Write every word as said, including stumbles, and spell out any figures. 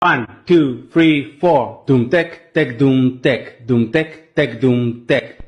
One, two, three, four. Doom tech, tech, doom tech, doom tech, tech, doom tech.